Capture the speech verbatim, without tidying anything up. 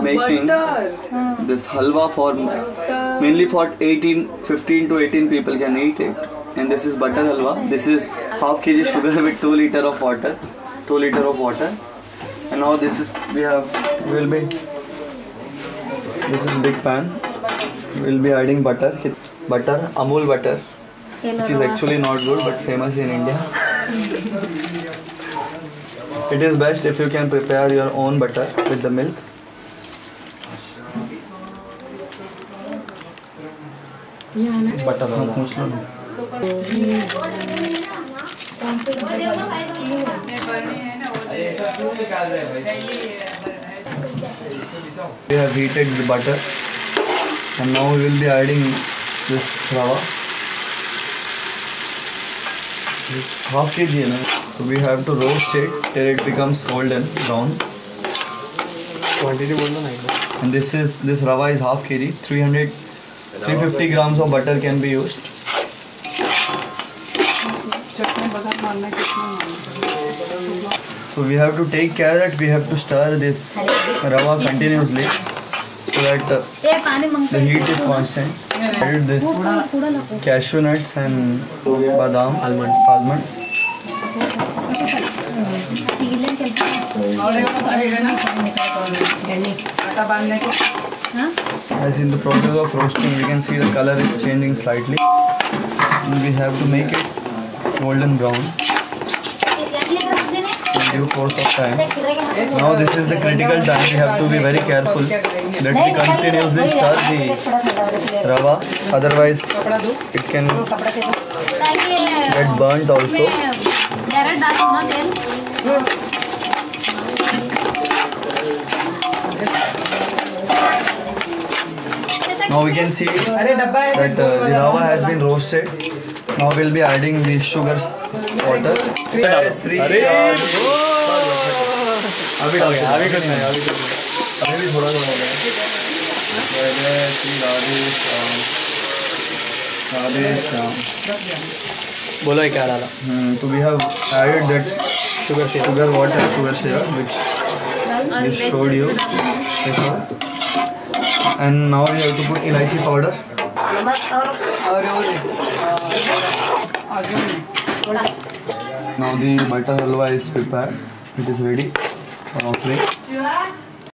making butter. This halwa for butter. Mainly for eighteen, fifteen to eighteen people can eat it. And this is butter halwa. This is half kg sugar with two liter of water. two liter of water. And now this is we have will be this is big pan. We'll be adding butter. Butter, Amul butter, which is actually not good but famous in India. It is best if you can prepare your own butter with the milk. Butter. We have heated the butter and now we will be adding this rava. This half kg, you know. So we have to roast it till it becomes golden brown. Quantity बोलना नहीं. And this is this rava is half kg. three hundred, three hundred fifty grams of butter can be used. So we have to take care that we have to stir this rava continuously so that uh, the heat is constant. Add this cashew nuts and badam almond almonds. As in the process of roasting, we can see the color is changing slightly. And we have to make it golden brown in due course of time. Now this is the critical time. We have to be very careful that we continuously stir the rava, otherwise it can get burnt also. Now we can see that uh, the rava has been roasted. Now we'll be adding the sugar water. अभी अभी अभी करना है अभी अभी भी थोड़ा थोड़ा है. बोलो क्या डाला? So we have added that Sugar syrup. sugar water, sugar syrup, which we showed you before. And now we have to put elaichi powder. Now the butter halwa is prepared. It is ready for offering.